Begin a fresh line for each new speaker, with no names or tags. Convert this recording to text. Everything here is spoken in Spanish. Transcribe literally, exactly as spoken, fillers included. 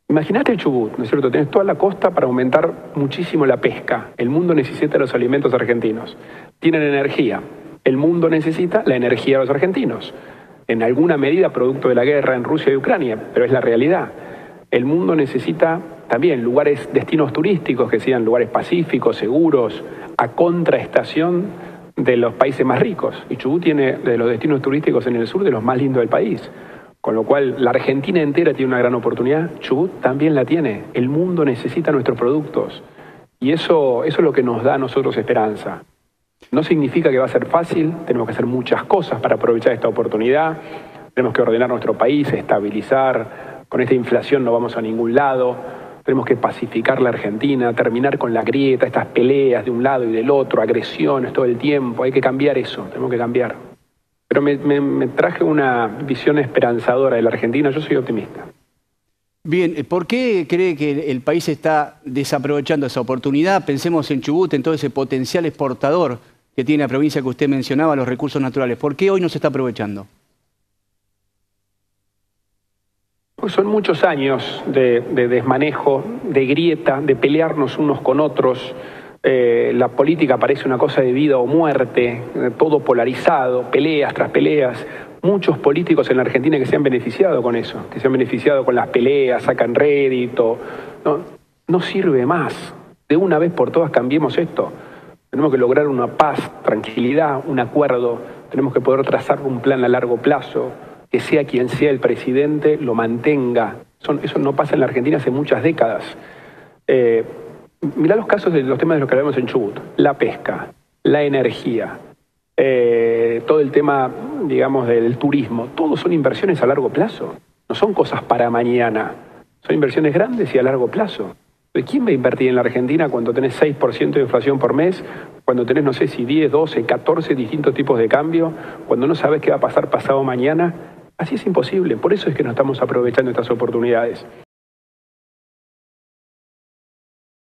Imagínate el Chubut, ¿no es cierto? Tienes toda la costa para aumentar muchísimo la pesca. El mundo necesita los alimentos argentinos. Tienen energía. El mundo necesita la energía de los argentinos. En alguna medida producto de la guerra en Rusia y Ucrania, pero es la realidad. El mundo necesita también lugares, destinos turísticos que sean lugares pacíficos, seguros, a contraestación de los países más ricos. Y Chubut tiene de los destinos turísticos en el sur de los más lindos del país. Con lo cual, la Argentina entera tiene una gran oportunidad, Chubut también la tiene. El mundo necesita nuestros productos. Y eso, eso es lo que nos da a nosotros esperanza. No significa que va a ser fácil, tenemos que hacer muchas cosas para aprovechar esta oportunidad. Tenemos que ordenar nuestro país, estabilizar. Con esta inflación no vamos a ningún lado. Tenemos que pacificar la Argentina, terminar con la grieta, estas peleas de un lado y del otro, agresiones todo el tiempo. Hay que cambiar eso, tenemos que cambiar. Pero me, me, me traje una visión esperanzadora de la Argentina, yo soy optimista.
Bien, ¿por qué cree que el país está desaprovechando esa oportunidad? Pensemos en Chubut, en todo ese potencial exportador que tiene la provincia que usted mencionaba, los recursos naturales. ¿Por qué hoy no se está aprovechando?
Pues son muchos años de, de desmanejo, de grieta, de pelearnos unos con otros. Eh, la política parece una cosa de vida o muerte, eh, todo polarizado, peleas tras peleas. Muchos políticos en la Argentina que se han beneficiado con eso, que se han beneficiado con las peleas, sacan rédito. No, no sirve más. De una vez por todas cambiemos esto. Tenemos que lograr una paz, tranquilidad, un acuerdo. Tenemos que poder trazar un plan a largo plazo, que sea quien sea el presidente, lo mantenga. Son, eso no pasa en la Argentina hace muchas décadas. Eh, Mirá los casos de los temas de los que hablamos en Chubut. La pesca, la energía, eh, todo el tema, digamos, del turismo. Todos son inversiones a largo plazo. No son cosas para mañana. Son inversiones grandes y a largo plazo. ¿Quién va a invertir en la Argentina cuando tenés seis por ciento de inflación por mes? Cuando tenés, no sé si diez, doce, catorce distintos tipos de cambio. Cuando no sabes qué va a pasar pasado mañana. Así es imposible. Por eso es que no estamos aprovechando estas oportunidades.